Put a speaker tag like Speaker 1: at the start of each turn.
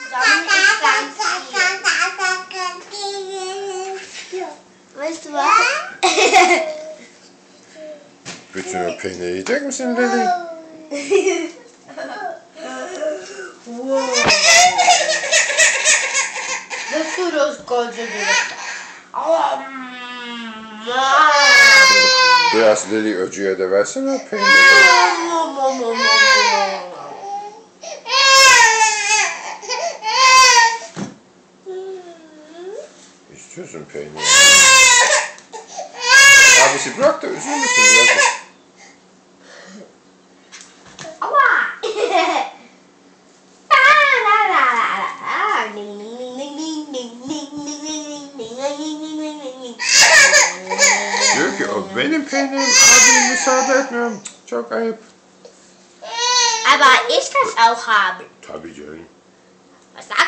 Speaker 1: Weißt du was?
Speaker 2: Bütün o peyniri yiyecek misin Lili?
Speaker 1: Wow. Das ist das Goldene.
Speaker 2: Biraz Lili öcüye de versene o peyniri. İstiyorsun peyniri. Abisi bırak da üzülmesin biraz. Diyor ki o benim peynirim, abim müsaade etmiyorum. Çok ayıp.
Speaker 1: Aber ich kann es auch haben.
Speaker 2: Tabii canım.
Speaker 1: Was sagst